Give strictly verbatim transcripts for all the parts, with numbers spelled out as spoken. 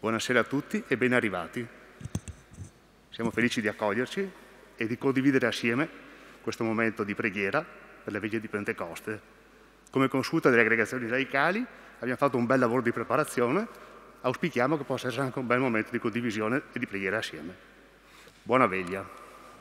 Buonasera a tutti e ben arrivati. Siamo felici di accoglierci e di condividere assieme questo momento di preghiera per la vigilia di Pentecoste. Come consulta delle aggregazioni laicali abbiamo fatto un bel lavoro di preparazione, auspichiamo che possa essere anche un bel momento di condivisione e di preghiera assieme. Buona veglia.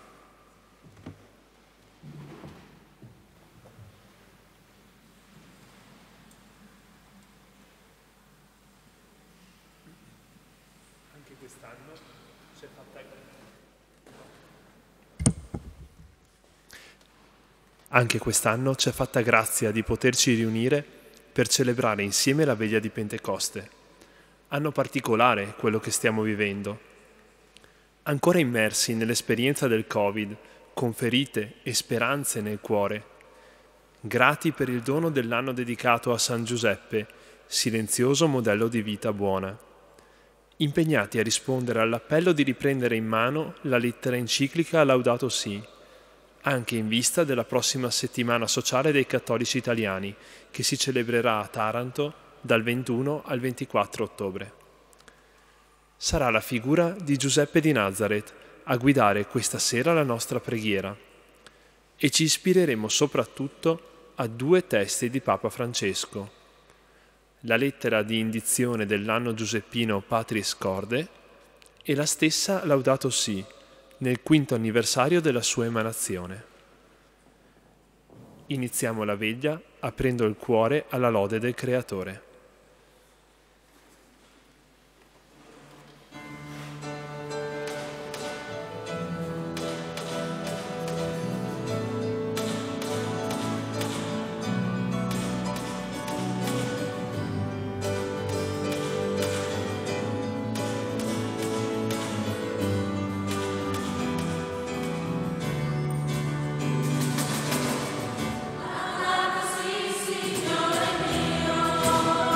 Anche quest'anno ci è fatta grazia di poterci riunire per celebrare insieme la veglia di Pentecoste. Anno particolare quello che stiamo vivendo. Ancora immersi nell'esperienza del Covid, con ferite e speranze nel cuore. Grati per il dono dell'anno dedicato a San Giuseppe, silenzioso modello di vita buona. Impegnati a rispondere all'appello di riprendere in mano la lettera enciclica Laudato Si', anche in vista della prossima settimana sociale dei cattolici italiani, che si celebrerà a Taranto dal ventuno al ventiquattro ottobre. Sarà la figura di Giuseppe di Nazaret a guidare questa sera la nostra preghiera e ci ispireremo soprattutto a due testi di Papa Francesco: la lettera di indizione dell'anno giuseppino Patris Corde e la stessa Laudato Si', nel quinto anniversario della sua emanazione. Iniziamo la veglia aprendo il cuore alla lode del Creatore. Signore mio,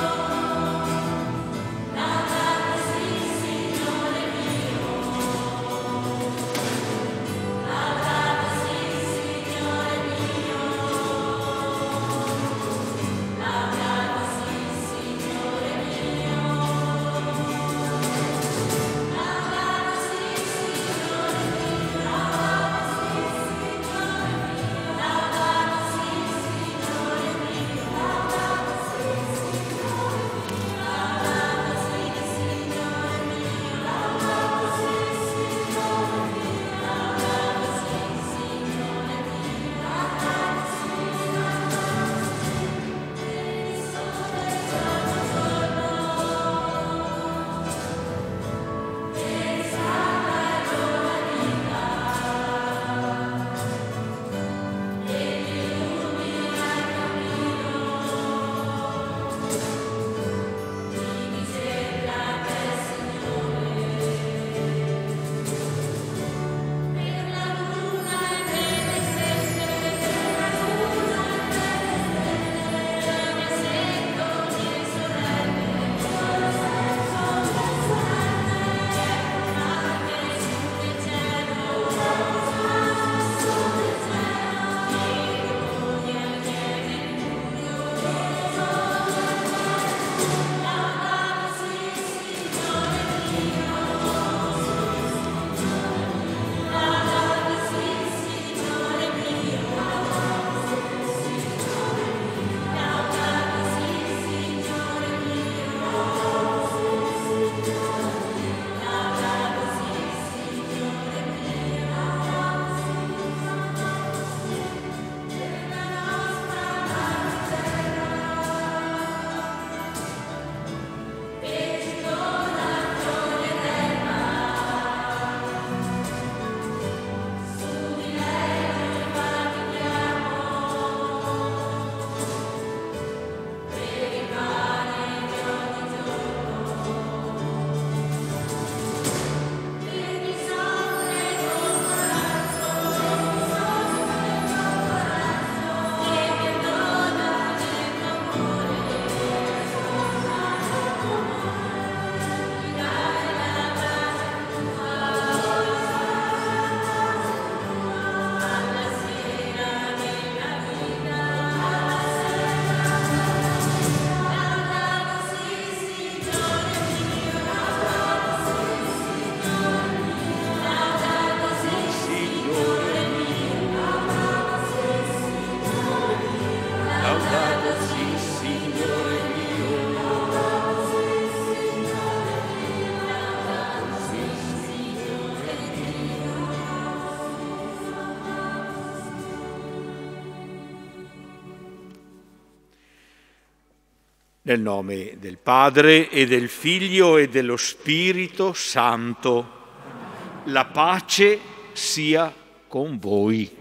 Nel nome del Padre e del Figlio e dello Spirito Santo. La pace sia con voi.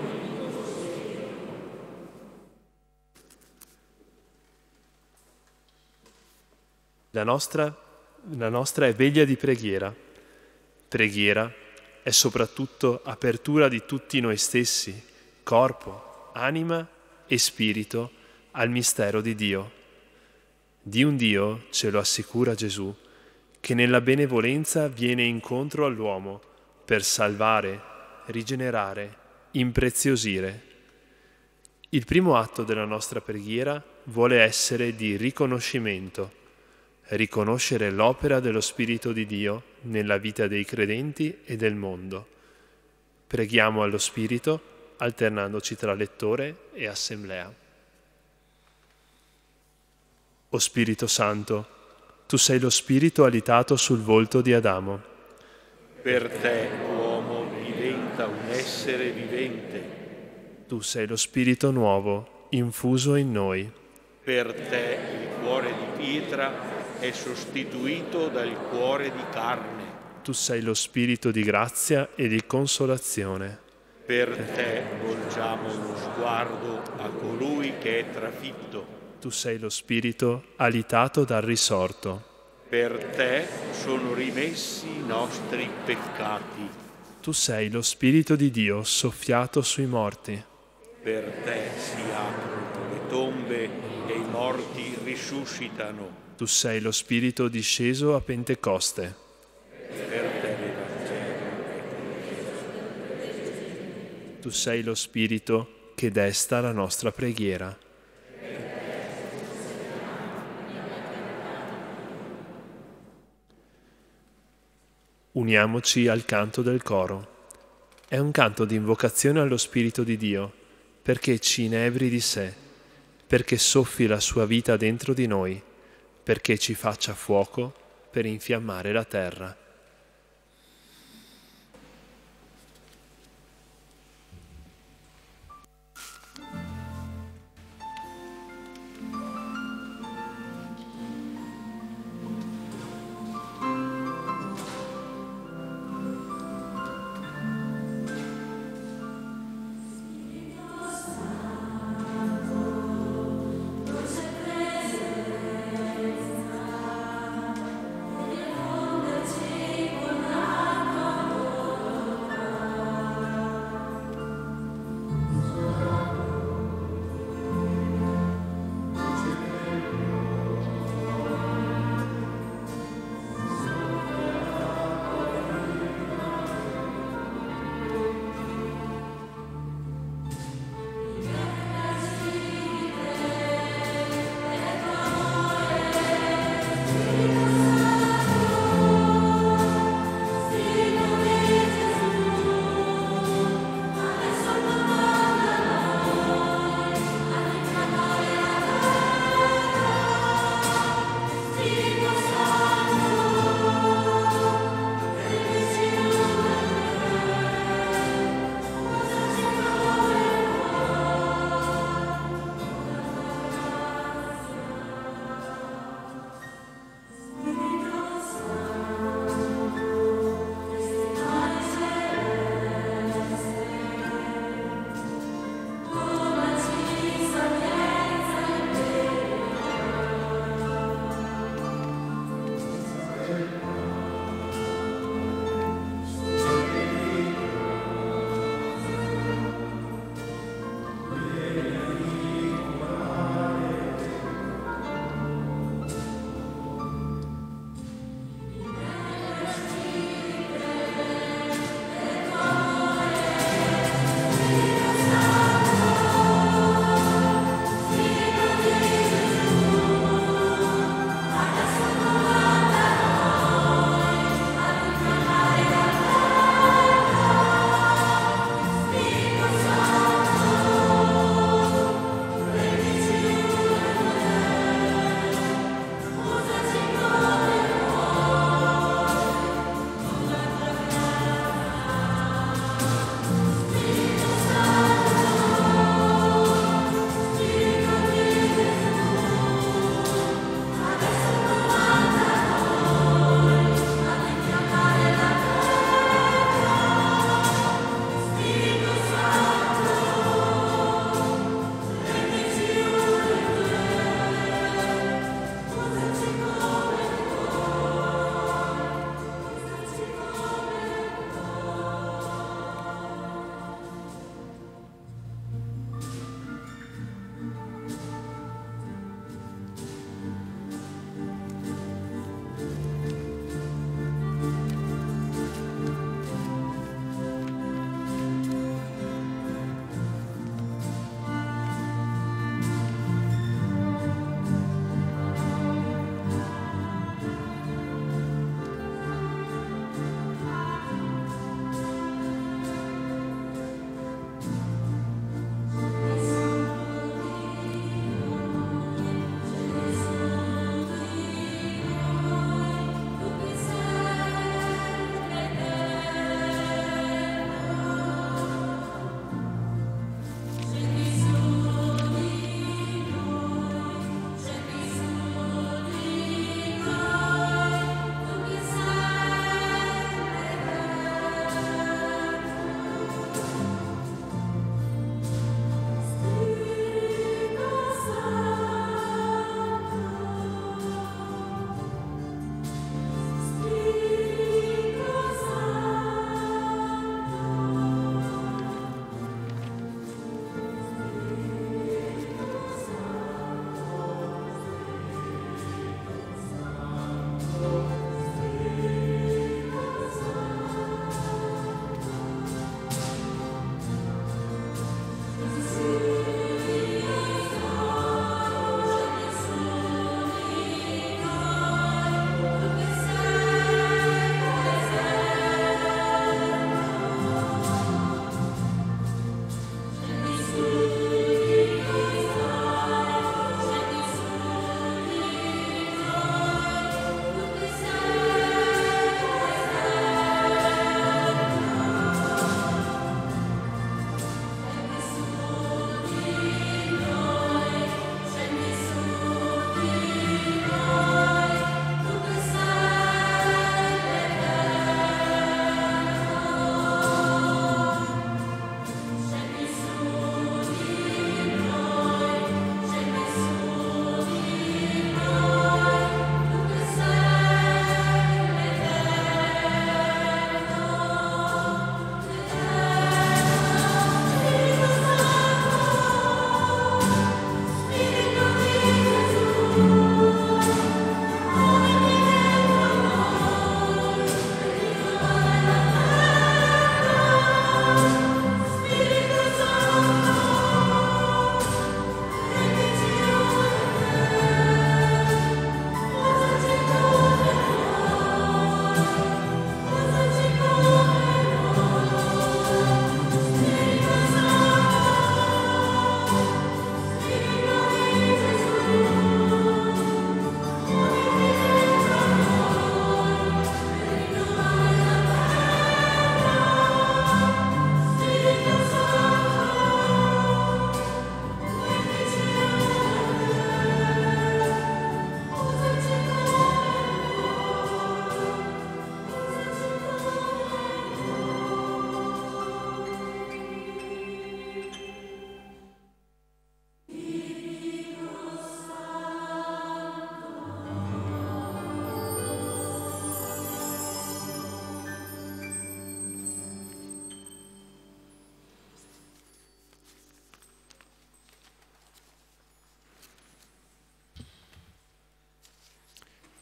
La nostra, la nostra è veglia di preghiera. Preghiera è soprattutto apertura di tutti noi stessi, corpo, anima e spirito, al mistero di Dio. Di un Dio, ce lo assicura Gesù, che nella benevolenza viene incontro all'uomo per salvare, rigenerare, impreziosire. Il primo atto della nostra preghiera vuole essere di riconoscimento, riconoscere l'opera dello Spirito di Dio nella vita dei credenti e del mondo. Preghiamo allo Spirito, alternandoci tra lettore e assemblea. O Spirito Santo, tu sei lo Spirito alitato sul volto di Adamo. Per te l'uomo diventa un essere vivente. Tu sei lo Spirito nuovo, infuso in noi. Per te il cuore di pietra è sostituito dal cuore di carne. Tu sei lo Spirito di grazia e di consolazione. Per te volgiamo lo sguardo a colui che è trafitto. Tu sei lo Spirito alitato dal risorto. Per te sono rimessi i nostri peccati. Tu sei lo Spirito di Dio soffiato sui morti. Per te si aprono le tombe e i morti risuscitano. Tu sei lo Spirito disceso a Pentecoste. Per te l'Evangelo è. Tu sei lo Spirito che desta la nostra preghiera. Uniamoci al canto del coro. È un canto di invocazione allo Spirito di Dio, perché ci inebri di sé, perché soffi la sua vita dentro di noi, perché ci faccia fuoco per infiammare la terra. Sì.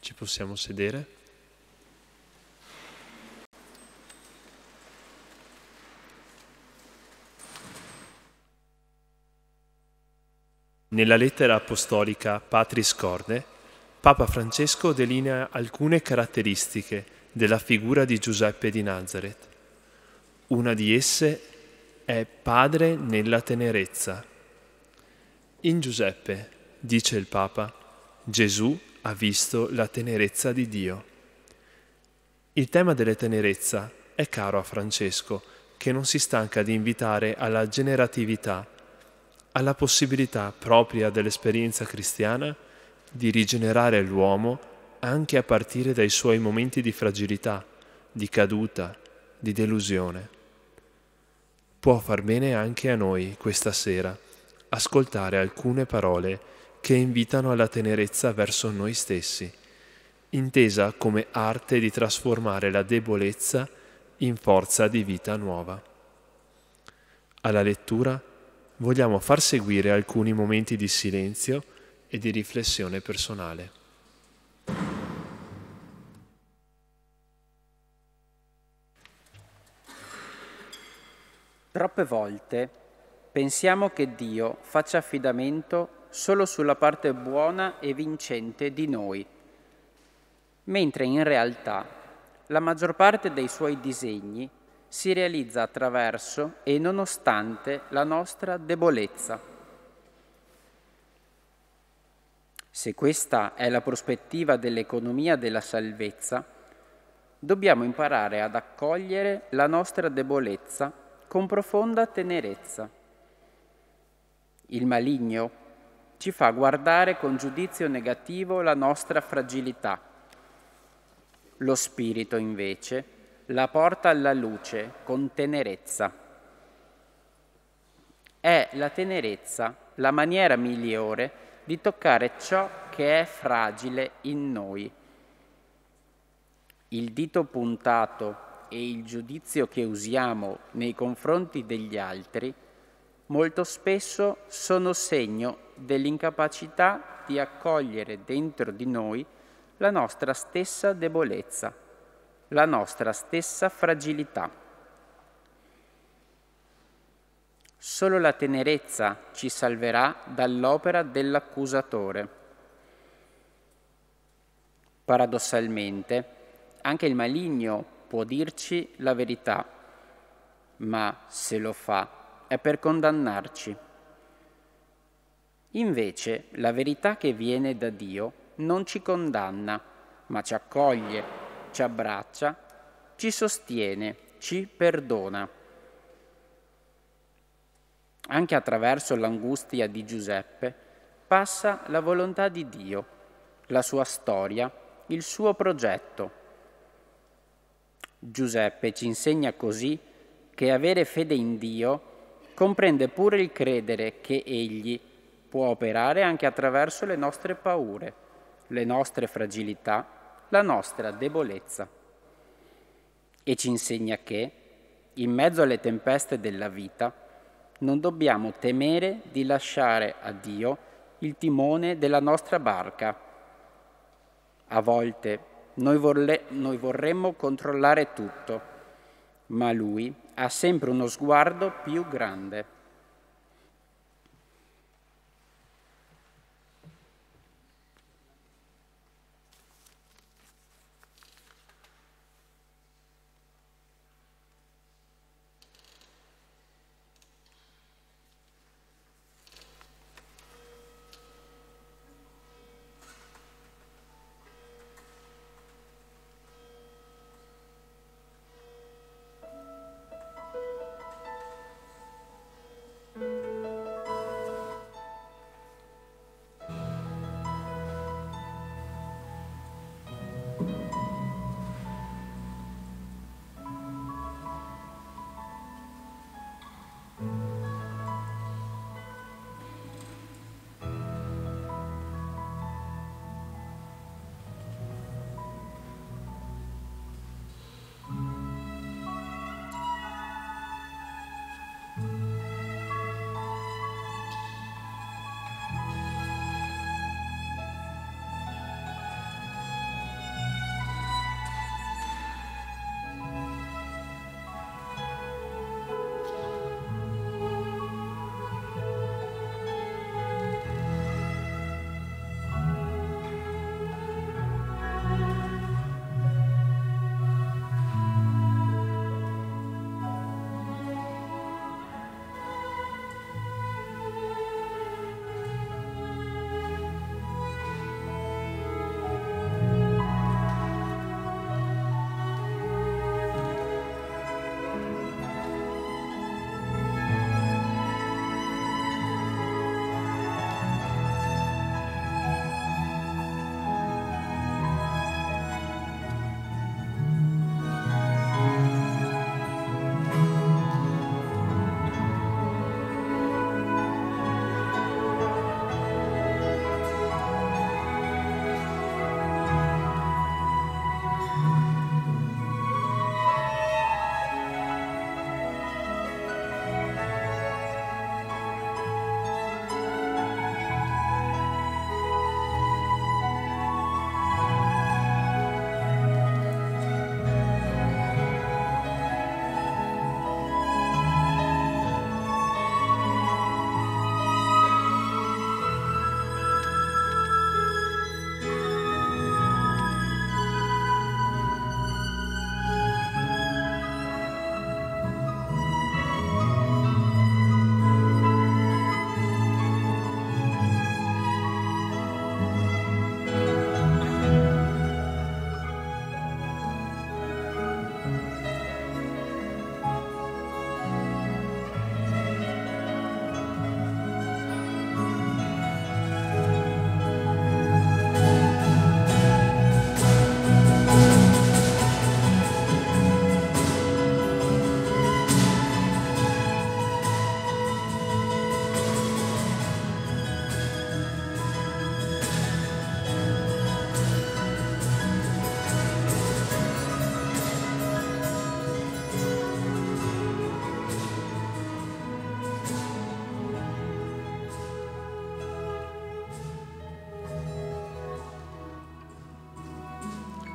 Ci possiamo sedere? Nella lettera apostolica Patris Corde, Papa Francesco delinea alcune caratteristiche della figura di Giuseppe di Nazaret. Una di esse è padre nella tenerezza. In Giuseppe, dice il Papa, Gesù ha visto la tenerezza di Dio. Il tema della tenerezza è caro a Francesco, che non si stanca di invitare alla generatività, alla possibilità propria dell'esperienza cristiana di rigenerare l'uomo anche a partire dai suoi momenti di fragilità, di caduta, di delusione. Può far bene anche a noi questa sera ascoltare alcune parole che invitano alla tenerezza verso noi stessi, intesa come arte di trasformare la debolezza in forza di vita nuova. Alla lettura vogliamo far seguire alcuni momenti di silenzio e di riflessione personale. Troppe volte pensiamo che Dio faccia affidamento solo sulla parte buona e vincente di noi, mentre in realtà la maggior parte dei suoi disegni si realizza attraverso e nonostante la nostra debolezza. Se questa è la prospettiva dell'economia della salvezza, dobbiamo imparare ad accogliere la nostra debolezza con profonda tenerezza. Il maligno ci fa guardare con giudizio negativo la nostra fragilità. Lo Spirito, invece, la porta alla luce con tenerezza. È la tenerezza la maniera migliore di toccare ciò che è fragile in noi. Il dito puntato e il giudizio che usiamo nei confronti degli altri molto spesso sono segno dell'incapacità di accogliere dentro di noi la nostra stessa debolezza, la nostra stessa fragilità. Solo la tenerezza ci salverà dall'opera dell'accusatore. Paradossalmente, anche il maligno può dirci la verità, ma se lo fa è per condannarci. Invece, la verità che viene da Dio non ci condanna, ma ci accoglie, ci abbraccia, ci sostiene, ci perdona. Anche attraverso l'angustia di Giuseppe passa la volontà di Dio, la sua storia, il suo progetto. Giuseppe ci insegna così che avere fede in Dio comprende pure il credere che Egli può operare anche attraverso le nostre paure, le nostre fragilità, la nostra debolezza. E ci insegna che, in mezzo alle tempeste della vita, non dobbiamo temere di lasciare a Dio il timone della nostra barca. A volte noi, vorle- noi vorremmo controllare tutto, ma Lui ha sempre uno sguardo più grande.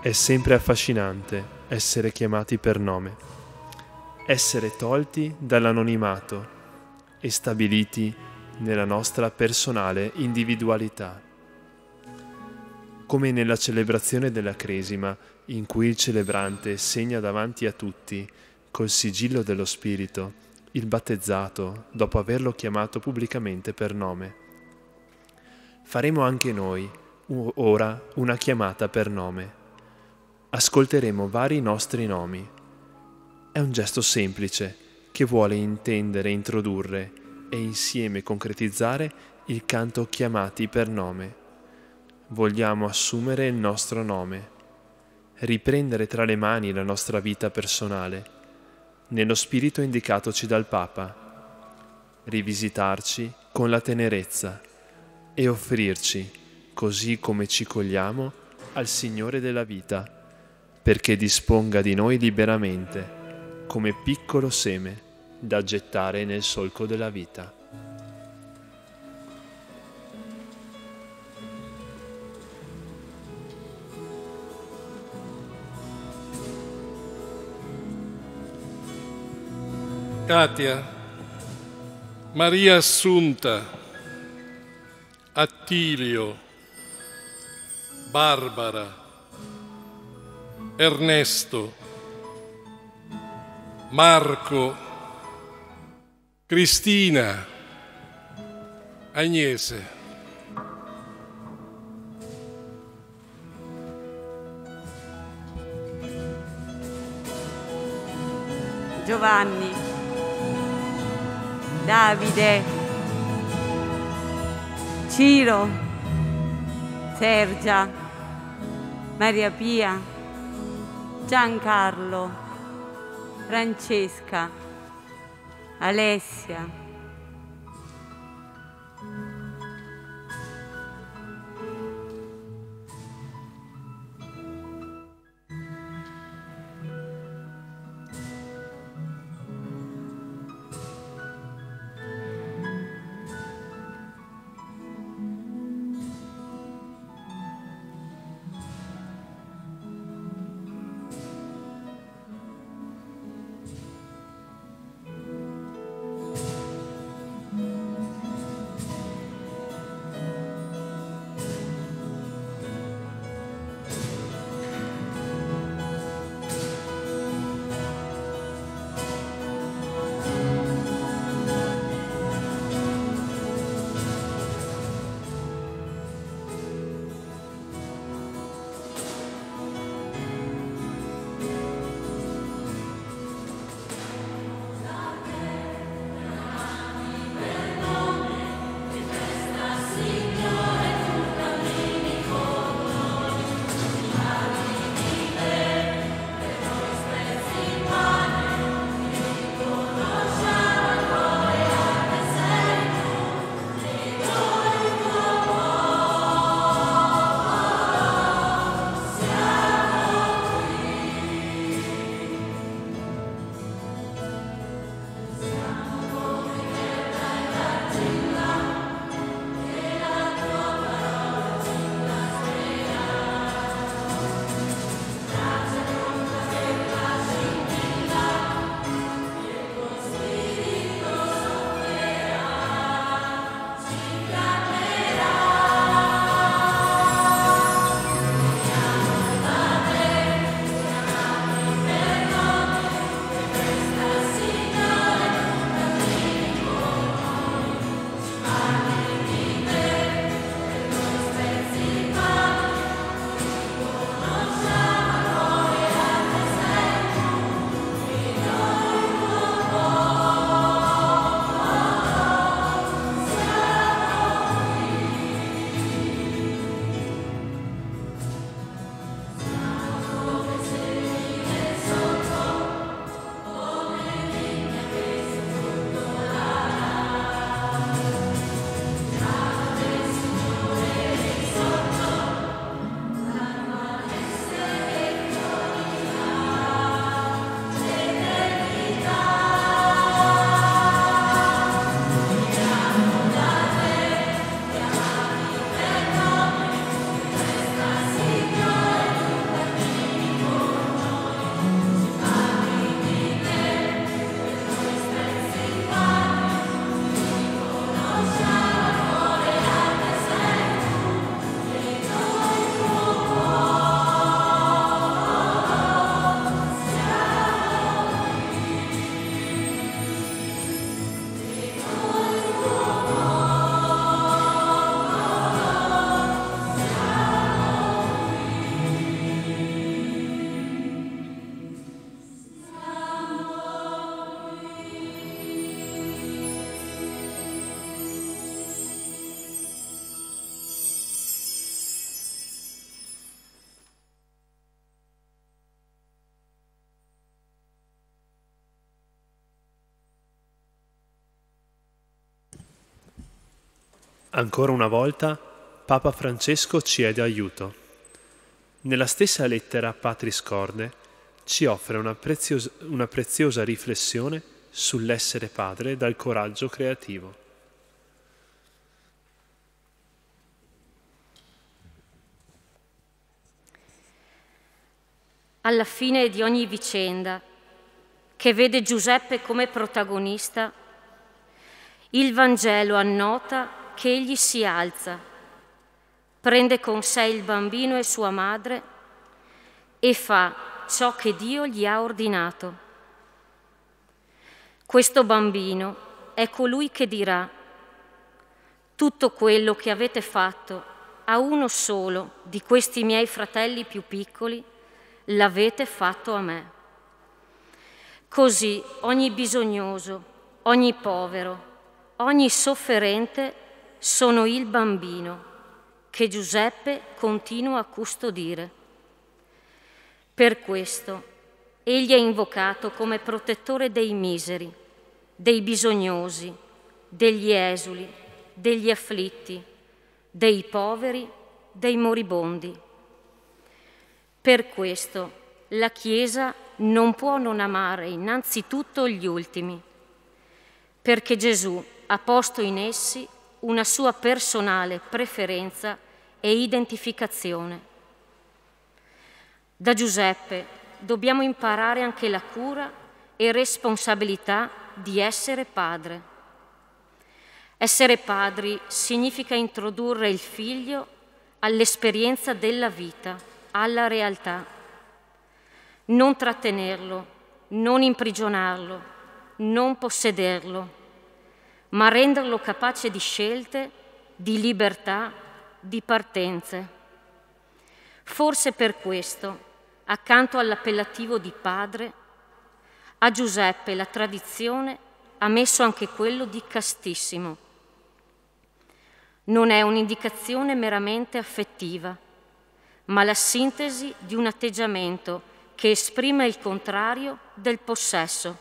È sempre affascinante essere chiamati per nome, essere tolti dall'anonimato e stabiliti nella nostra personale individualità. Come nella celebrazione della Cresima, in cui il celebrante segna davanti a tutti, col sigillo dello Spirito, il battezzato dopo averlo chiamato pubblicamente per nome. Faremo anche noi ora una chiamata per nome. Ascolteremo vari nostri nomi. È un gesto semplice che vuole intendere e introdurre e insieme concretizzare il canto chiamati per nome. Vogliamo assumere il nostro nome, riprendere tra le mani la nostra vita personale, nello spirito indicatoci dal Papa, rivisitarci con la tenerezza e offrirci, così come ci cogliamo, al Signore della vita, perché disponga di noi liberamente, come piccolo seme da gettare nel solco della vita. Katia, Maria Assunta, Attilio, Barbara, Ernesto, Marco, Cristina, Agnese. Giovanni, Davide, Ciro, Sergia, Maria Pia, Giancarlo, Francesca, Alessia, Ancora una volta, Papa Francesco ci è d'aiuto. Nella stessa lettera Patris Corde ci offre una preziosa, una preziosa riflessione sull'essere padre dal coraggio creativo. Alla fine di ogni vicenda, che vede Giuseppe come protagonista, il Vangelo annota che egli si alza, prende con sé il bambino e sua madre e fa ciò che Dio gli ha ordinato. Questo bambino è colui che dirà: tutto quello che avete fatto a uno solo di questi miei fratelli più piccoli, l'avete fatto a me. Così ogni bisognoso, ogni povero, ogni sofferente sono il bambino che Giuseppe continua a custodire. Per questo egli è invocato come protettore dei miseri, dei bisognosi, degli esuli, degli afflitti, dei poveri, dei moribondi. Per questo la Chiesa non può non amare innanzitutto gli ultimi, perché Gesù ha posto in essi una sua personale preferenza e identificazione. Da Giuseppe dobbiamo imparare anche la cura e responsabilità di essere padre. Essere padri significa introdurre il figlio all'esperienza della vita, alla realtà. Non trattenerlo, non imprigionarlo, non possederlo, ma renderlo capace di scelte, di libertà, di partenze. Forse per questo, accanto all'appellativo di padre, a Giuseppe la tradizione ha messo anche quello di castissimo. Non è un'indicazione meramente affettiva, ma la sintesi di un atteggiamento che esprime il contrario del possesso.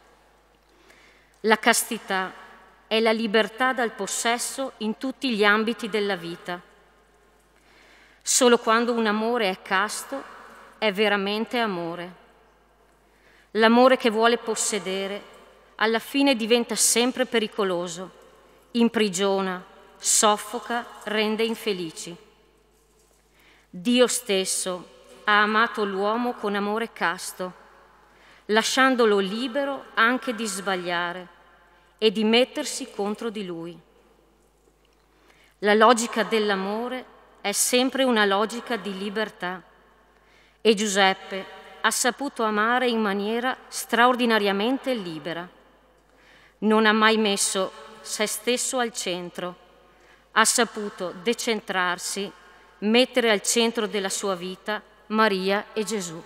La castità è la libertà dal possesso in tutti gli ambiti della vita. Solo quando un amore è casto è veramente amore. L'amore che vuole possedere alla fine diventa sempre pericoloso, imprigiona, soffoca, rende infelici. Dio stesso ha amato l'uomo con amore casto, lasciandolo libero anche di sbagliare e di mettersi contro di lui. La logica dell'amore è sempre una logica di libertà e Giuseppe ha saputo amare in maniera straordinariamente libera. Non ha mai messo se stesso al centro, ha saputo decentrarsi, mettere al centro della sua vita Maria e Gesù.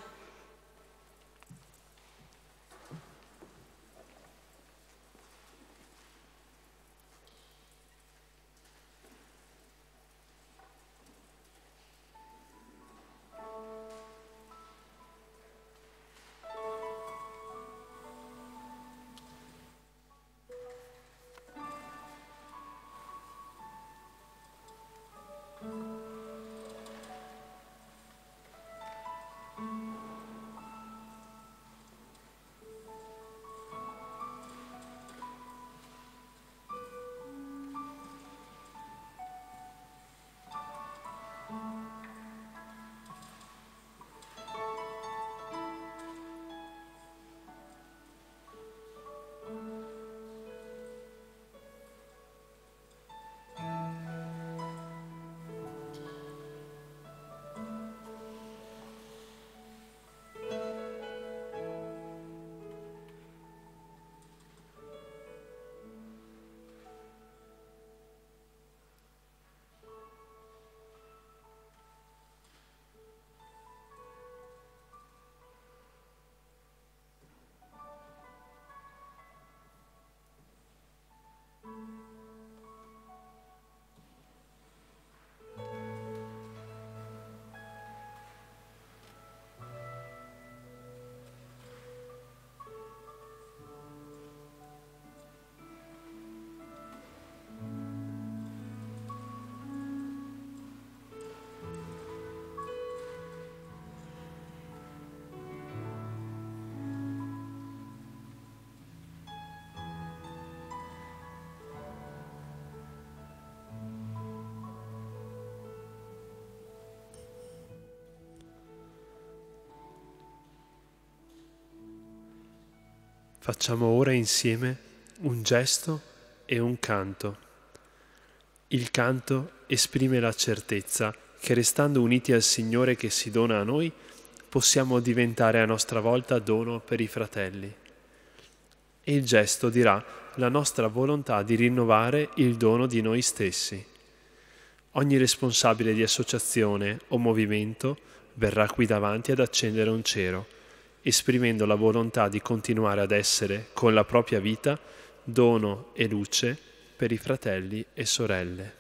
Facciamo ora insieme un gesto e un canto. Il canto esprime la certezza che restando uniti al Signore che si dona a noi, possiamo diventare a nostra volta dono per i fratelli. E il gesto dirà la nostra volontà di rinnovare il dono di noi stessi. Ogni responsabile di associazione o movimento verrà qui davanti ad accendere un cero, esprimendo la volontà di continuare ad essere, con la propria vita, dono e luce per i fratelli e sorelle.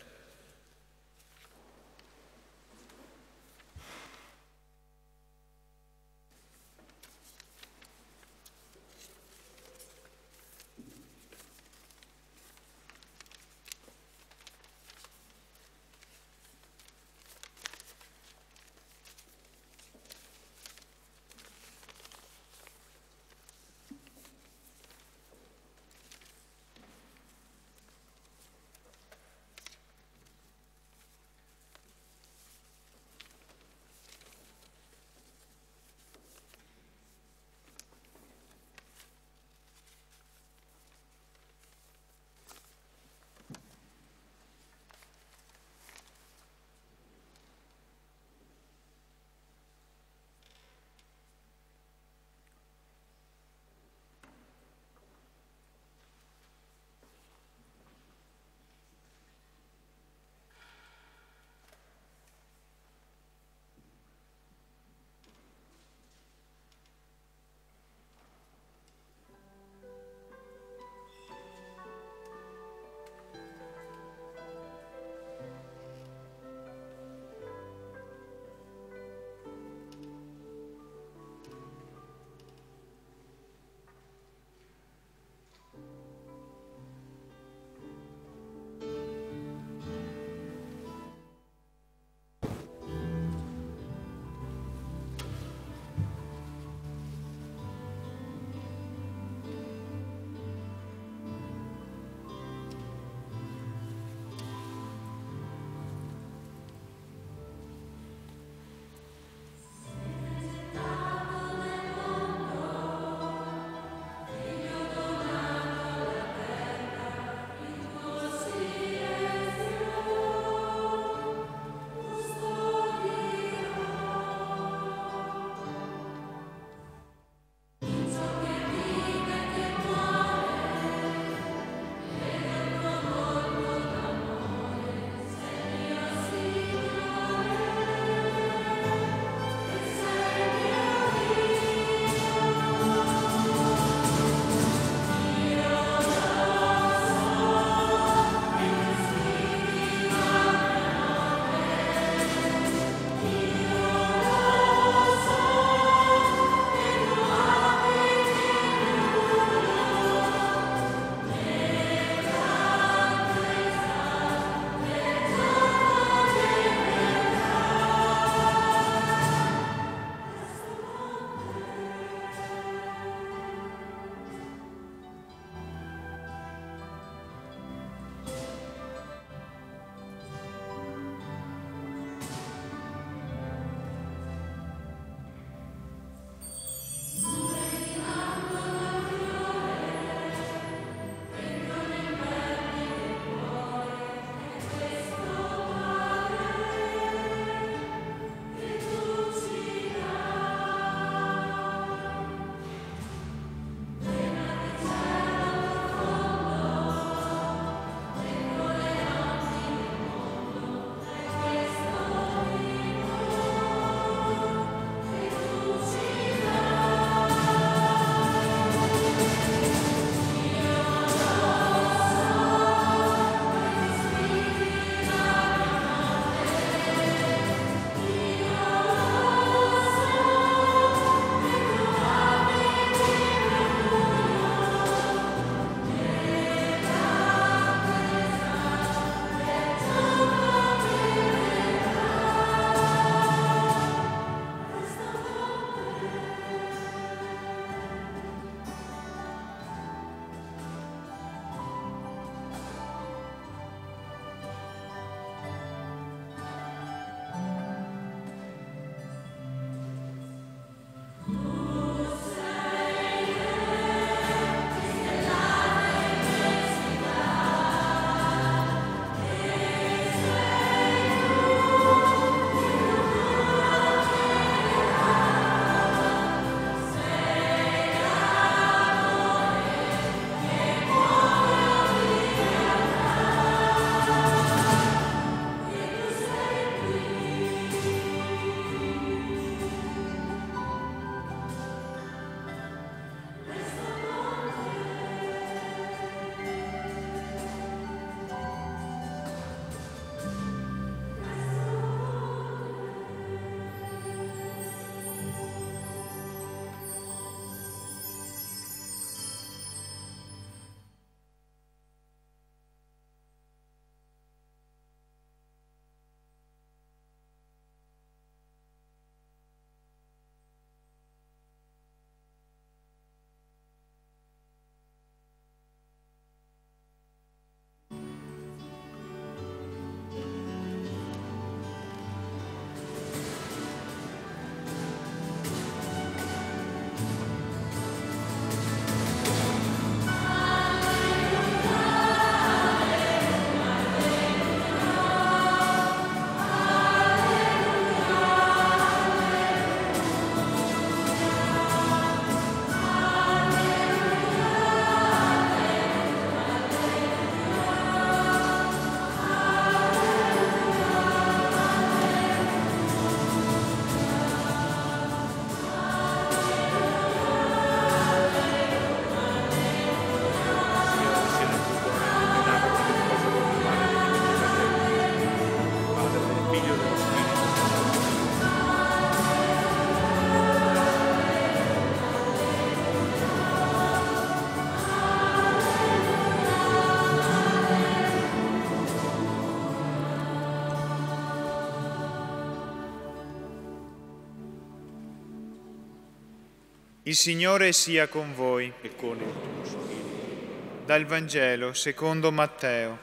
Il Signore sia con voi. E con il tuo spirito. Dal Vangelo secondo Matteo.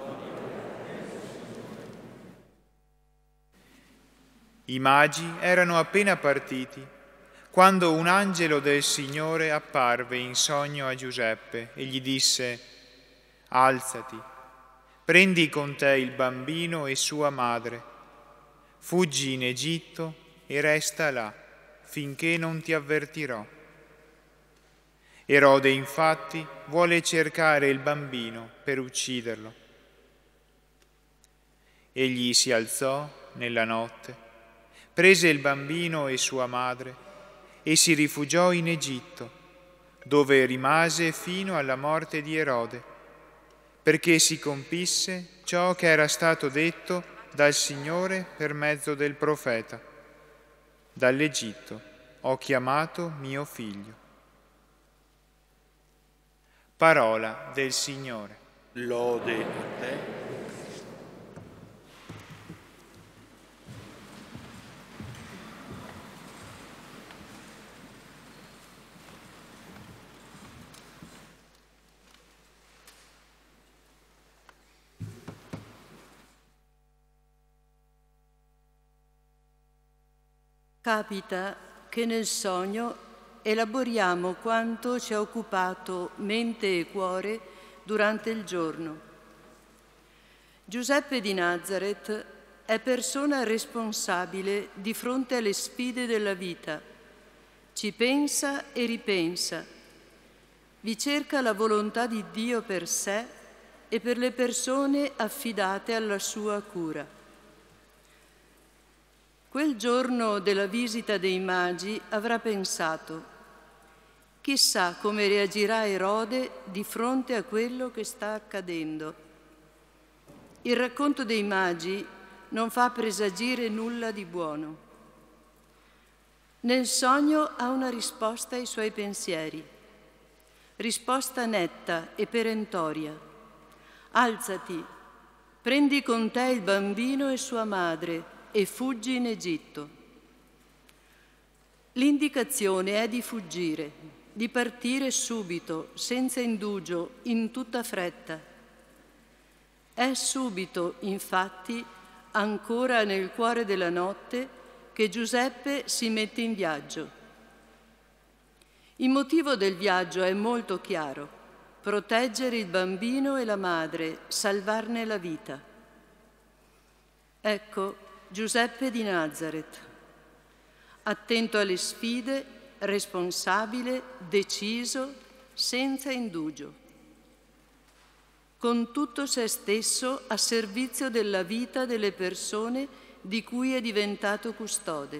I magi erano appena partiti quando un angelo del Signore apparve in sogno a Giuseppe e gli disse: «Alzati, prendi con te il bambino e sua madre, fuggi in Egitto e resta là finché non ti avvertirò». Erode infatti vuole cercare il bambino per ucciderlo. Egli si alzò nella notte, prese il bambino e sua madre e si rifugiò in Egitto, dove rimase fino alla morte di Erode, perché si compisse ciò che era stato detto dal Signore per mezzo del profeta: «Dall'Egitto ho chiamato mio figlio». Parola del Signore. Lode a te. Capita che nel sogno elaboriamo quanto ci ha occupato mente e cuore durante il giorno. Giuseppe di Nazaret è persona responsabile di fronte alle sfide della vita. Ci pensa e ripensa. Vi cerca la volontà di Dio per sé e per le persone affidate alla sua cura. Quel giorno della visita dei magi avrà pensato: chissà come reagirà Erode di fronte a quello che sta accadendo. Il racconto dei magi non fa presagire nulla di buono. Nel sogno ha una risposta ai suoi pensieri, risposta netta e perentoria: alzati, prendi con te il bambino e sua madre e fuggi in Egitto. L'indicazione è di fuggire, di partire subito, senza indugio, in tutta fretta. È subito, infatti, ancora nel cuore della notte, che Giuseppe si mette in viaggio. Il motivo del viaggio è molto chiaro: proteggere il bambino e la madre, salvarne la vita. Ecco Giuseppe di Nazaret, attento alle sfide, responsabile, deciso, senza indugio, con tutto se stesso a servizio della vita delle persone di cui è diventato custode.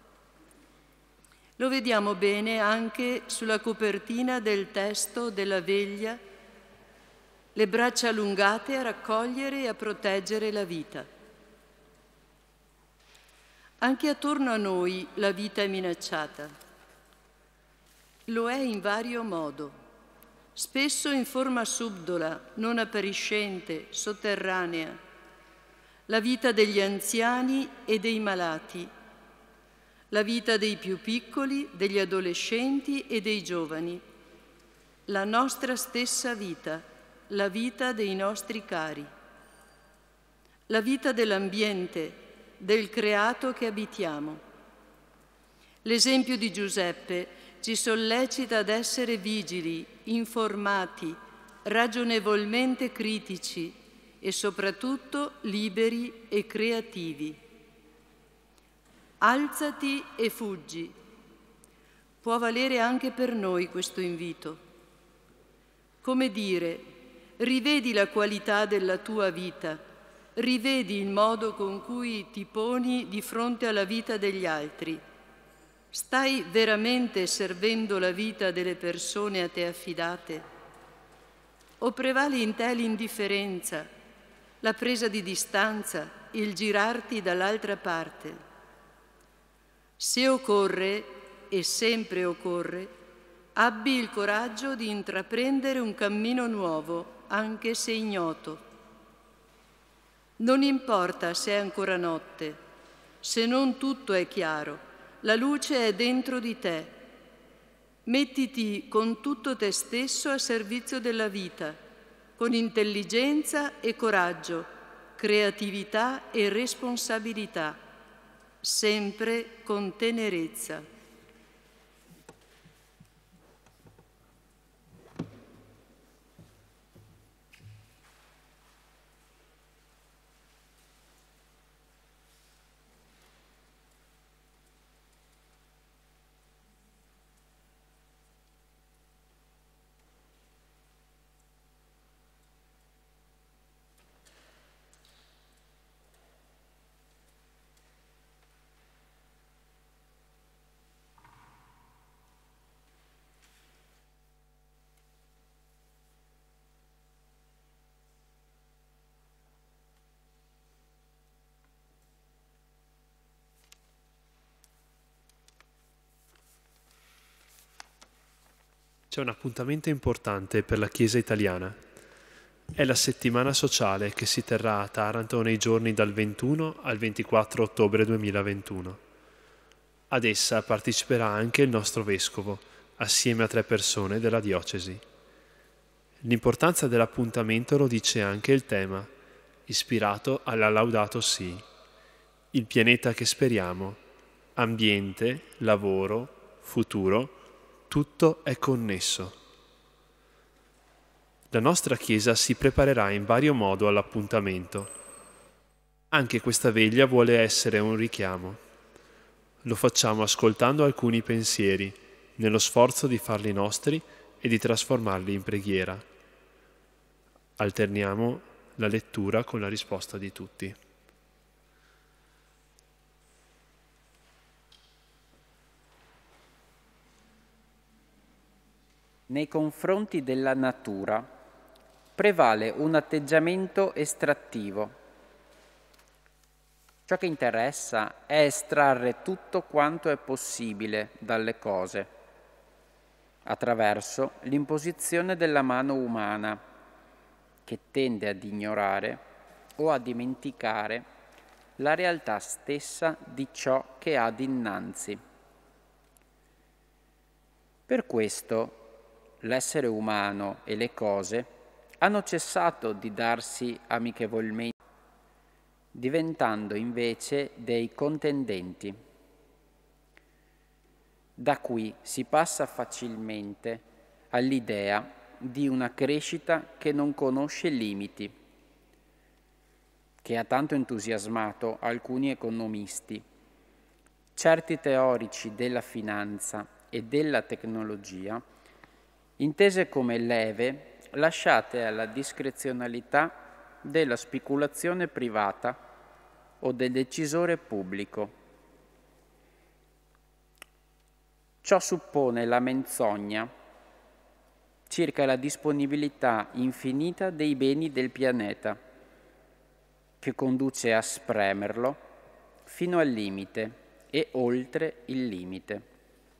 Lo vediamo bene anche sulla copertina del testo della veglia, le braccia allungate a raccogliere e a proteggere la vita. Anche attorno a noi la vita è minacciata. Lo è in vario modo, spesso in forma subdola, non appariscente, sotterranea. La vita degli anziani e dei malati, la vita dei più piccoli, degli adolescenti e dei giovani, la nostra stessa vita, la vita dei nostri cari, la vita dell'ambiente, del creato che abitiamo. L'esempio di Giuseppe ci sollecita ad essere vigili, informati, ragionevolmente critici e soprattutto liberi e creativi. Alzati e fuggi. Può valere anche per noi questo invito. Come dire, rivedi la qualità della tua vita, rivedi il modo con cui ti poni di fronte alla vita degli altri. Stai veramente servendo la vita delle persone a te affidate? O prevale in te l'indifferenza, la presa di distanza, il girarti dall'altra parte? Se occorre, e sempre occorre, abbi il coraggio di intraprendere un cammino nuovo, anche se ignoto. Non importa se è ancora notte, se non tutto è chiaro, la luce è dentro di te. Mettiti con tutto te stesso a servizio della vita, con intelligenza e coraggio, creatività e responsabilità, sempre con tenerezza. C'è un appuntamento importante per la Chiesa italiana. È la settimana sociale che si terrà a Taranto nei giorni dal ventuno al ventiquattro ottobre duemilaventuno. Ad essa parteciperà anche il nostro vescovo, assieme a tre persone della diocesi. L'importanza dell'appuntamento lo dice anche il tema, ispirato alla Laudato Si. Il pianeta che speriamo, ambiente, lavoro, futuro, tutto è connesso. La nostra Chiesa si preparerà in vario modo all'appuntamento. Anche questa veglia vuole essere un richiamo. Lo facciamo ascoltando alcuni pensieri, nello sforzo di farli nostri e di trasformarli in preghiera. Alterniamo la lettura con la risposta di tutti. Nei confronti della natura prevale un atteggiamento estrattivo. Ciò che interessa è estrarre tutto quanto è possibile dalle cose, attraverso l'imposizione della mano umana, che tende ad ignorare o a dimenticare la realtà stessa di ciò che ha dinanzi. Per questo l'essere umano e le cose hanno cessato di darsi amichevolmente, diventando invece dei contendenti. Da qui si passa facilmente all'idea di una crescita che non conosce limiti, che ha tanto entusiasmato alcuni economisti, certi teorici della finanza e della tecnologia, intese come leve lasciate alla discrezionalità della speculazione privata o del decisore pubblico. Ciò suppone la menzogna circa la disponibilità infinita dei beni del pianeta, che conduce a spremerlo fino al limite e oltre il limite.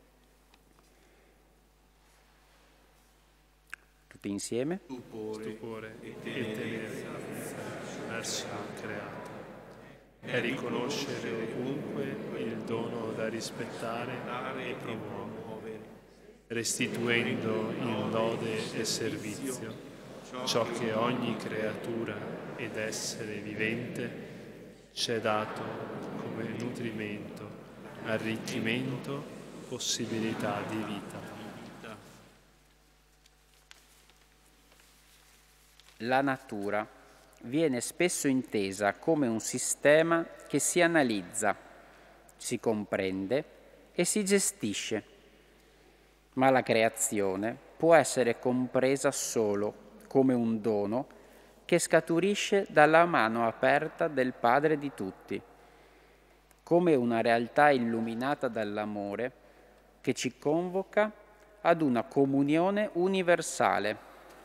Tutti insieme? Stupore, Stupore e tenerezza verso il creato. È riconoscere ovunque il dono da rispettare e promuovere, restituendo in lode e servizio ciò che ogni creatura ed essere vivente ci è dato come nutrimento, arricchimento, possibilità di vita. La natura viene spesso intesa come un sistema che si analizza, si comprende e si gestisce, ma la creazione può essere compresa solo come un dono che scaturisce dalla mano aperta del Padre di tutti, come una realtà illuminata dall'amore che ci convoca ad una comunione universale.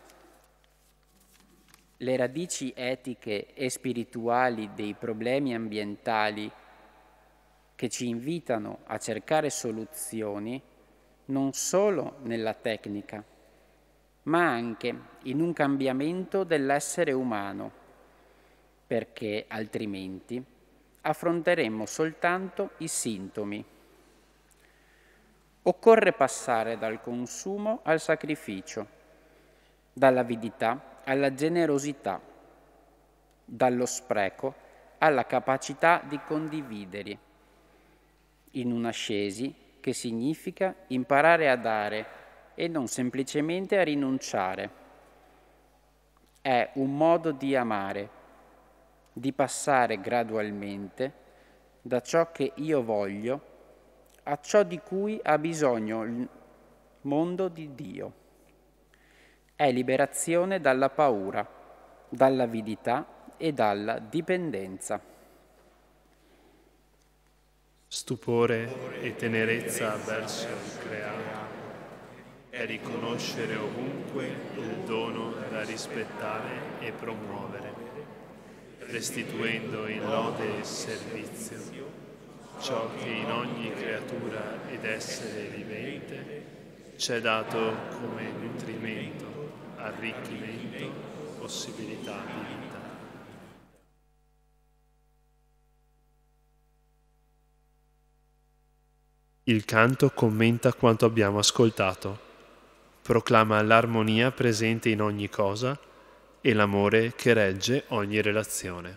Le radici etiche e spirituali dei problemi ambientali che ci invitano a cercare soluzioni non solo nella tecnica, ma anche in un cambiamento dell'essere umano, perché altrimenti affronteremmo soltanto i sintomi. Occorre passare dal consumo al sacrificio, dall'avidità alla generosità, dallo spreco alla capacità di condividere, in un'ascesi che significa imparare a dare e non semplicemente a rinunciare. È un modo di amare, di passare gradualmente da ciò che io voglio a ciò di cui ha bisogno il mondo di Dio. È liberazione dalla paura, dall'avidità e dalla dipendenza. Stupore e tenerezza verso il creato è riconoscere ovunque il dono da rispettare e promuovere, restituendo in lode e servizio ciò che in ogni creatura ed essere vivente c'è dato come nutrimento, arricchimento, possibilità di vita. Il canto commenta quanto abbiamo ascoltato, proclama l'armonia presente in ogni cosa e l'amore che regge ogni relazione.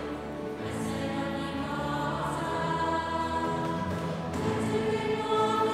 Thank you.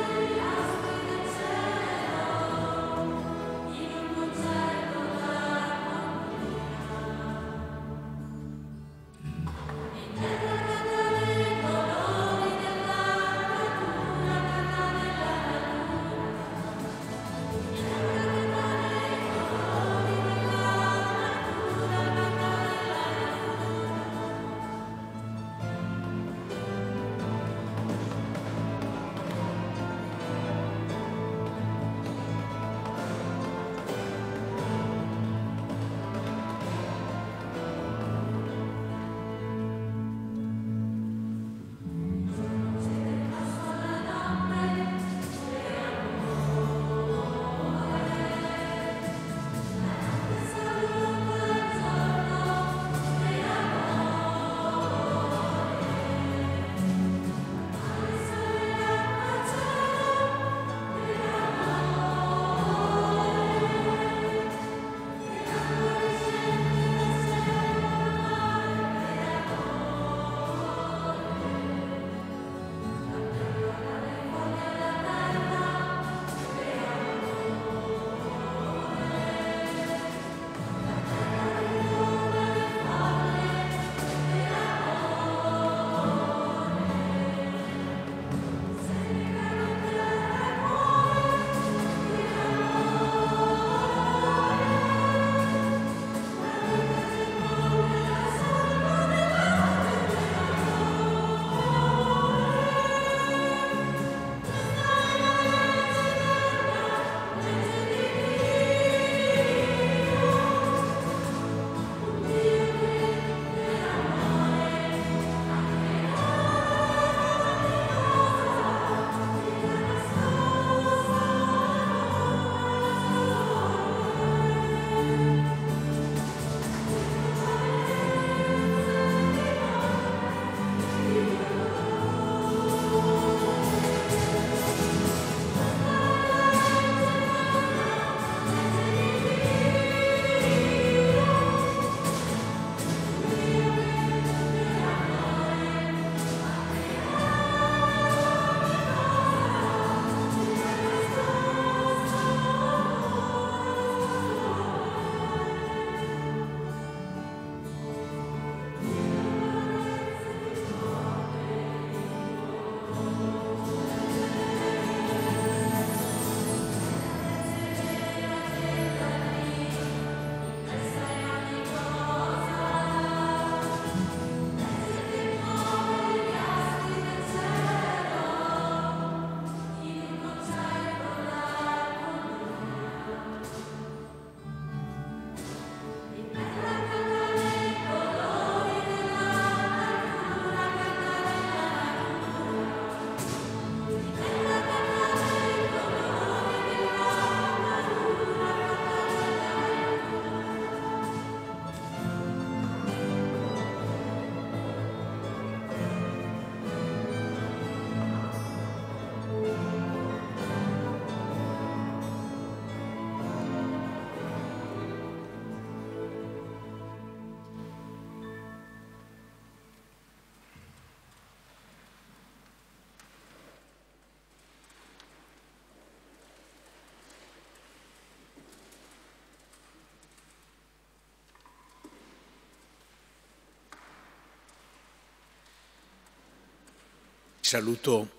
saluto,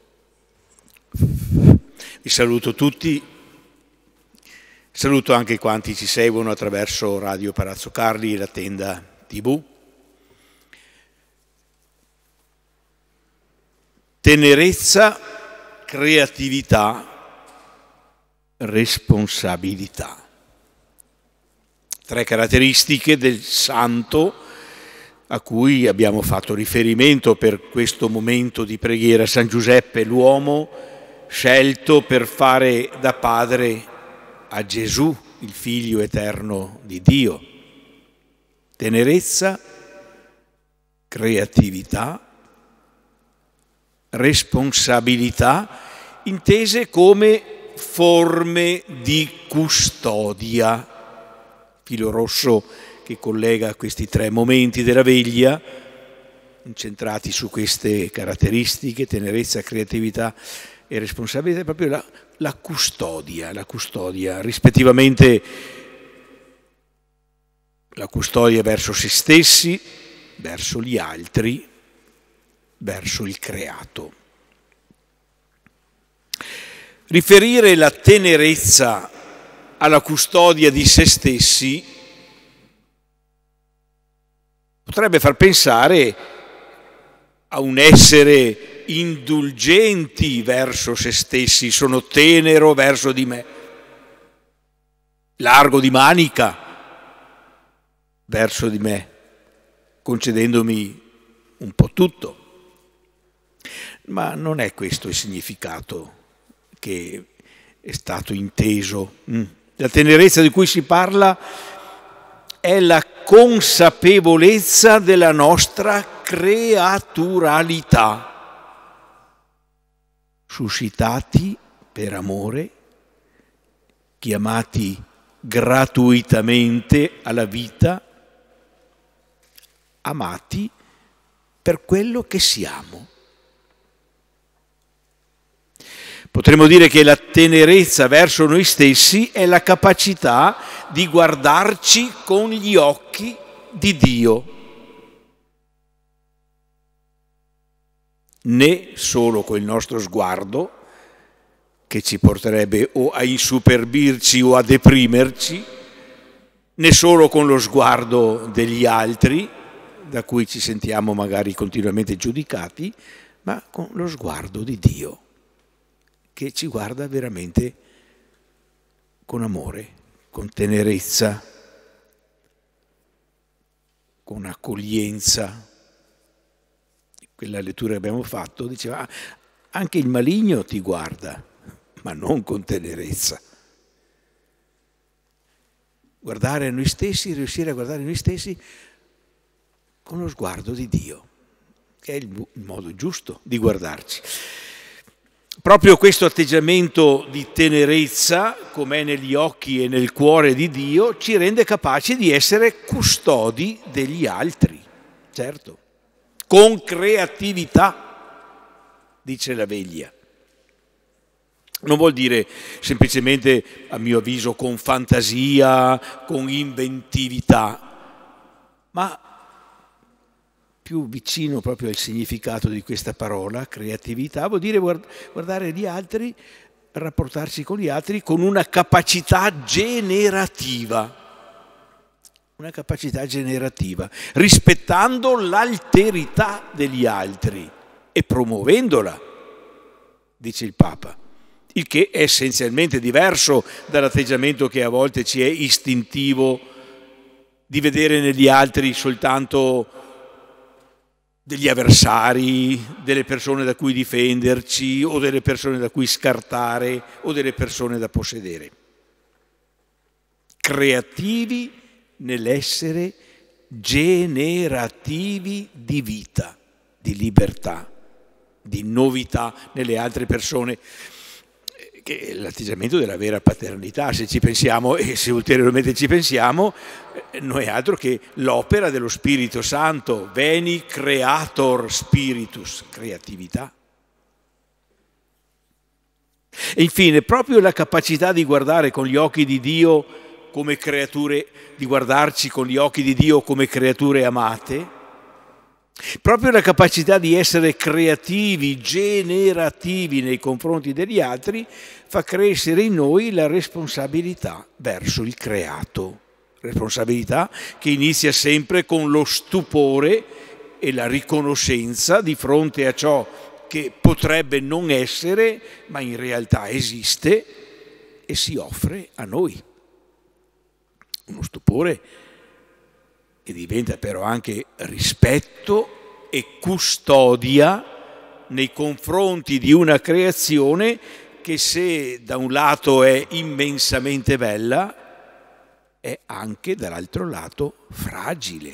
vi saluto tutti, saluto anche quanti ci seguono attraverso Radio Palazzo Carli e la Tenda tivù. Tenerezza, creatività, responsabilità. Tre caratteristiche del santo a cui abbiamo fatto riferimento per questo momento di preghiera. San Giuseppe, l'uomo scelto per fare da padre a Gesù, il Figlio eterno di Dio. Tenerezza, creatività, responsabilità, intese come forme di custodia. Filo rosso che collega questi tre momenti della veglia, incentrati su queste caratteristiche, tenerezza, creatività e responsabilità, è proprio la, la custodia, la custodia, rispettivamente la custodia verso se stessi, verso gli altri, verso il creato. Riferire la tenerezza alla custodia di se stessi potrebbe far pensare a un essere indulgenti verso se stessi, sono tenero verso di me, largo di manica verso di me, concedendomi un po' tutto. Ma non è questo il significato che è stato inteso. La tenerezza di cui si parla è la consapevolezza della nostra creaturalità, suscitati per amore, chiamati gratuitamente alla vita, amati per quello che siamo. Potremmo dire che la tenerezza verso noi stessi è la capacità di guardarci con gli occhi di Dio, né solo col nostro sguardo, che ci porterebbe o a insuperbirci o a deprimerci, né solo con lo sguardo degli altri, da cui ci sentiamo magari continuamente giudicati, ma con lo sguardo di Dio, che ci guarda veramente con amore, con tenerezza, con accoglienza. Quella lettura che abbiamo fatto diceva anche il maligno ti guarda, ma non con tenerezza. Guardare noi stessi, riuscire a guardare noi stessi con lo sguardo di Dio, che è il modo giusto di guardarci. Proprio questo atteggiamento di tenerezza, com'è negli occhi e nel cuore di Dio, ci rende capaci di essere custodi degli altri, certo, con creatività, dice la veglia. Non vuol dire semplicemente, a mio avviso, con fantasia, con inventività, ma più vicino proprio al significato di questa parola, creatività, vuol dire guardare gli altri, rapportarsi con gli altri con una capacità generativa, una capacità generativa, rispettando l'alterità degli altri e promuovendola, dice il Papa, il che è essenzialmente diverso dall'atteggiamento che a volte ci è istintivo di vedere negli altri soltanto degli avversari, delle persone da cui difenderci o delle persone da cui scartare o delle persone da possedere. Creativi nell'essere generativi di vita, di libertà, di novità nelle altre persone, che è l'atteggiamento della vera paternità, se ci pensiamo e se ulteriormente ci pensiamo, non è altro che l'opera dello Spirito Santo, veni creator spiritus, creatività. E infine, proprio la capacità di guardare con gli occhi di Dio come creature, di guardarci con gli occhi di Dio come creature amate, Proprio la capacità di essere creativi, generativi nei confronti degli altri, fa crescere in noi la responsabilità verso il creato. Responsabilità che inizia sempre con lo stupore e la riconoscenza di fronte a ciò che potrebbe non essere, ma in realtà esiste e si offre a noi. Uno stupore che diventa però anche rispetto e custodia nei confronti di una creazione che, se da un lato è immensamente bella, è anche dall'altro lato fragile.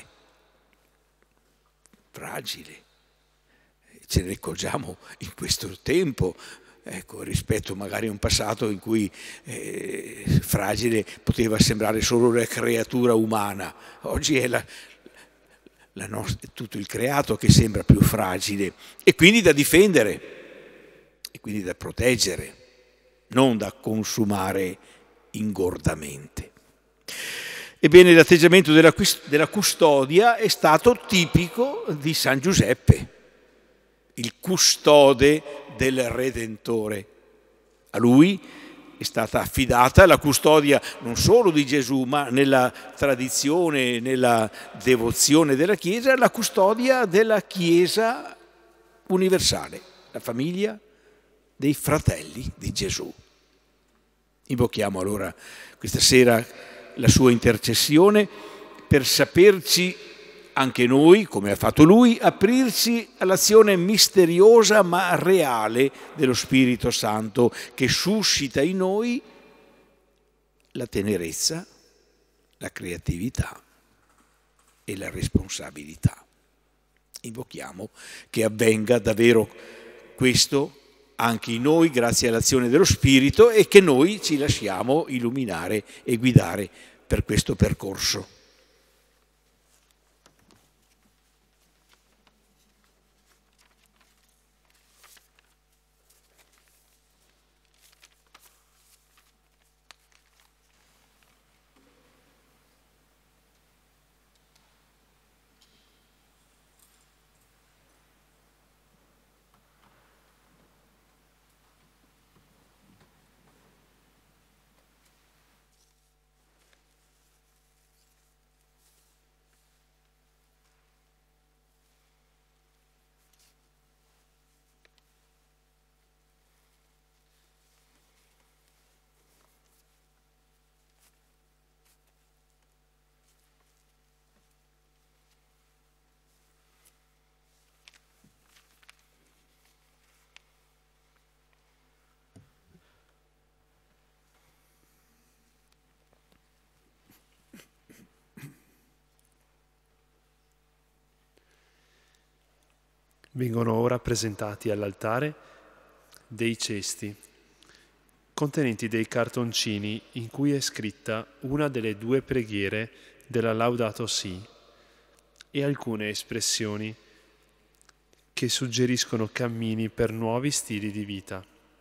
Fragile. Ce ne accorgiamo in questo tempo, ecco, rispetto magari a un passato in cui eh, fragile poteva sembrare solo la creatura umana. Oggi è la, la nostra, tutto il creato che sembra più fragile e quindi da difendere, e quindi da proteggere, non da consumare ingordamente. Ebbene, l'atteggiamento della, della custodia è stato tipico di San Giuseppe, il custode del Redentore. A lui è stata affidata la custodia non solo di Gesù, ma nella tradizione, nella devozione della Chiesa, la custodia della Chiesa universale, la famiglia dei fratelli di Gesù. Invochiamo allora questa sera la sua intercessione per saperci anche noi, come ha fatto lui, aprirci all'azione misteriosa ma reale dello Spirito Santo che suscita in noi la tenerezza, la creatività e la responsabilità. Invochiamo che avvenga davvero questo anche in noi grazie all'azione dello Spirito e che noi ci lasciamo illuminare e guidare per questo percorso. Vengono ora presentati all'altare dei cesti contenenti dei cartoncini in cui è scritta una delle due preghiere della Laudato Si e alcune espressioni che suggeriscono cammini per nuovi stili di vita.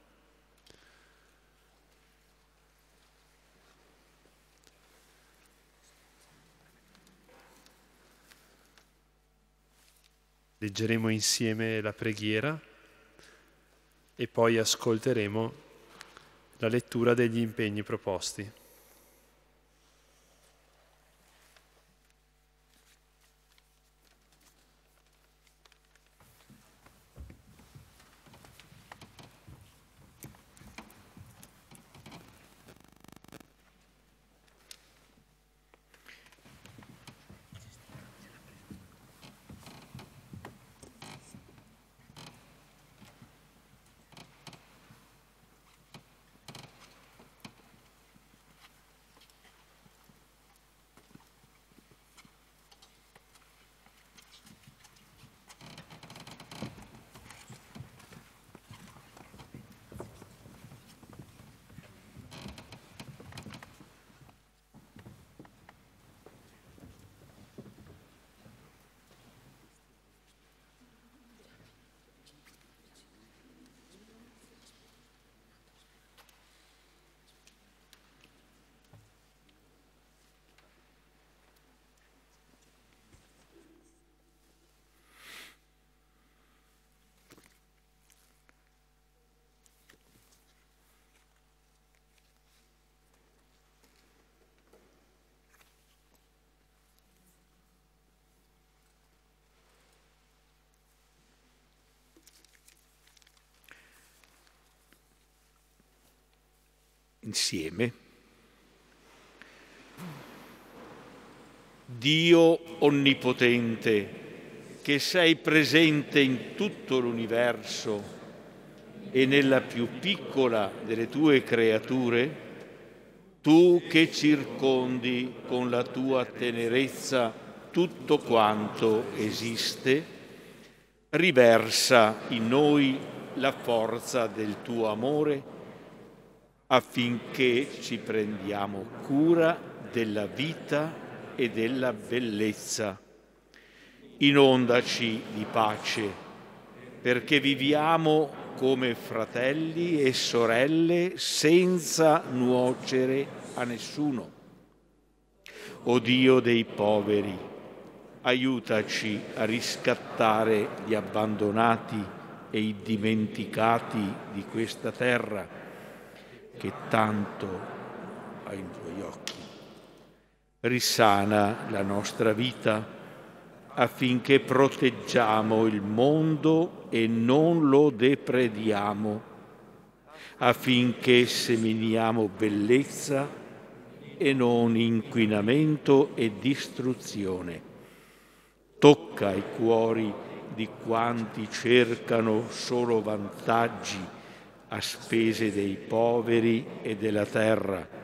Leggeremo insieme la preghiera e poi ascolteremo la lettura degli impegni proposti. insieme. Dio onnipotente, che sei presente in tutto l'universo e nella più piccola delle tue creature, tu che circondi con la tua tenerezza tutto quanto esiste, riversa in noi la forza del tuo amore affinché ci prendiamo cura della vita e della bellezza. Inondaci di pace, perché viviamo come fratelli e sorelle senza nuocere a nessuno. O Dio dei poveri, aiutaci a riscattare gli abbandonati e i dimenticati di questa terra che tanto ha in tuoi occhi. Risana la nostra vita affinché proteggiamo il mondo e non lo deprediamo, affinché seminiamo bellezza e non inquinamento e distruzione. Tocca i cuori di quanti cercano solo vantaggi a spese dei poveri e della terra.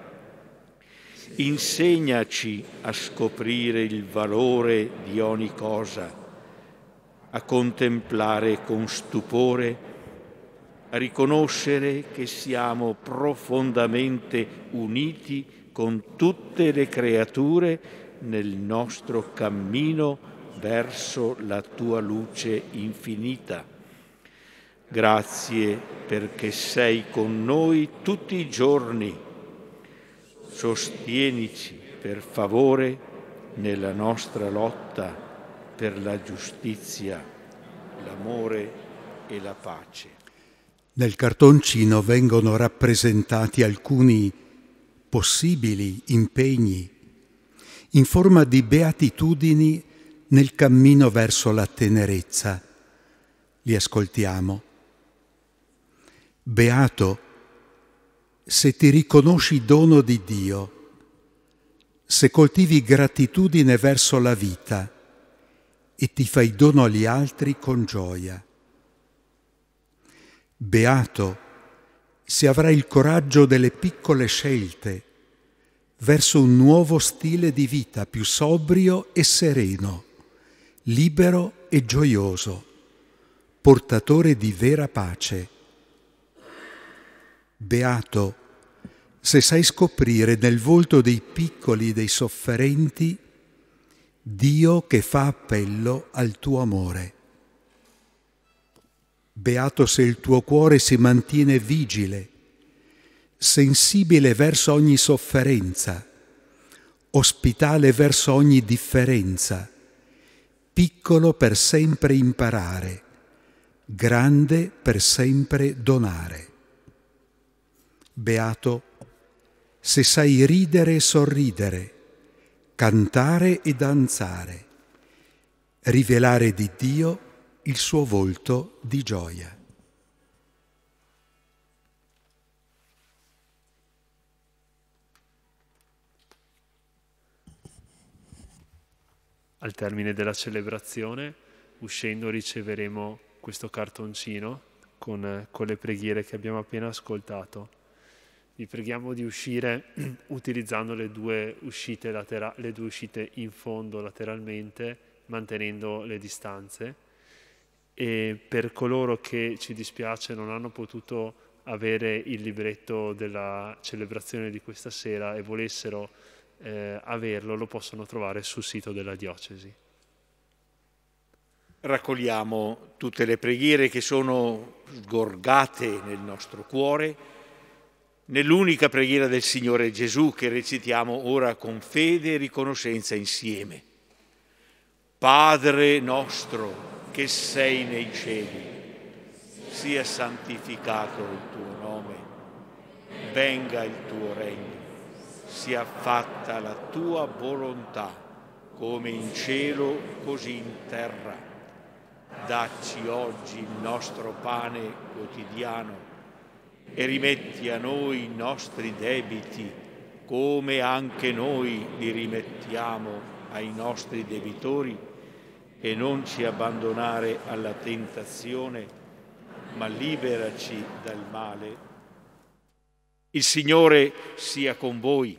Insegnaci a scoprire il valore di ogni cosa, a contemplare con stupore, a riconoscere che siamo profondamente uniti con tutte le creature nel nostro cammino verso la tua luce infinita. Grazie perché sei con noi tutti i giorni. Sostienici, per favore, nella nostra lotta per la giustizia, l'amore e la pace. Nel cartoncino vengono rappresentati alcuni possibili impegni in forma di beatitudini nel cammino verso la tenerezza. Li ascoltiamo. Beato se ti riconosci dono di Dio, se coltivi gratitudine verso la vita e ti fai dono agli altri con gioia. Beato se avrai il coraggio delle piccole scelte verso un nuovo stile di vita più sobrio e sereno, libero e gioioso, portatore di vera pace. Beato se sai scoprire nel volto dei piccoli e dei sofferenti Dio che fa appello al tuo amore. Beato se il tuo cuore si mantiene vigile, sensibile verso ogni sofferenza, ospitale verso ogni differenza, piccolo per sempre imparare, grande per sempre donare. Beato se sai ridere e sorridere, cantare e danzare, rivelare di Dio il suo volto di gioia. Al termine della celebrazione, uscendo, riceveremo questo cartoncino con, con le preghiere che abbiamo appena ascoltato. Vi preghiamo di uscire utilizzando le due uscite latera- le due uscite in fondo lateralmente, mantenendo le distanze. E per coloro che, ci dispiace, non hanno potuto avere il libretto della celebrazione di questa sera e volessero eh, averlo, lo possono trovare sul sito della diocesi. Raccogliamo tutte le preghiere che sono sgorgate nel nostro cuore, nell'unica preghiera del Signore Gesù che recitiamo ora con fede e riconoscenza insieme. Padre nostro che sei nei cieli, sia santificato il tuo nome, venga il tuo regno, sia fatta la tua volontà, come in cielo così in terra. Dacci oggi il nostro pane quotidiano e rimetti a noi i nostri debiti, come anche noi li rimettiamo ai nostri debitori, e non ci abbandonare alla tentazione, ma liberaci dal male. Il Signore sia con voi.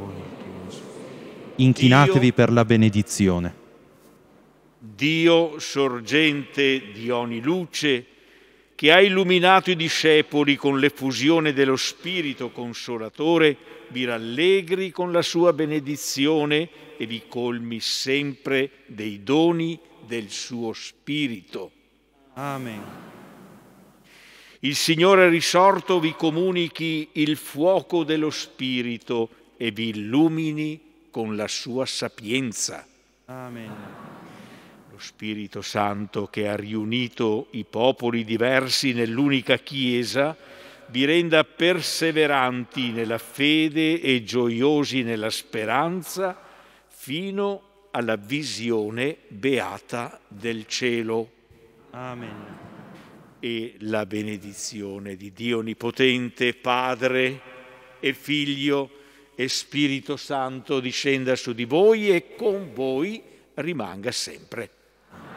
Inchinatevi Dio, per la benedizione. Dio, sorgente di ogni luce, che ha illuminato i discepoli con l'effusione dello Spirito Consolatore, vi rallegri con la sua benedizione e vi colmi sempre dei doni del suo Spirito. Amen. Il Signore risorto vi comunichi il fuoco dello Spirito e vi illumini con la sua sapienza. Amen. Lo Spirito Santo, che ha riunito i popoli diversi nell'unica Chiesa, vi renda perseveranti nella fede e gioiosi nella speranza fino alla visione beata del cielo. Amen. E la benedizione di Dio Onnipotente, Padre e Figlio e Spirito Santo discenda su di voi e con voi rimanga sempre.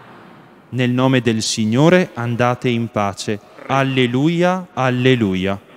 Nel nome del Signore andate in pace. Alleluia, alleluia.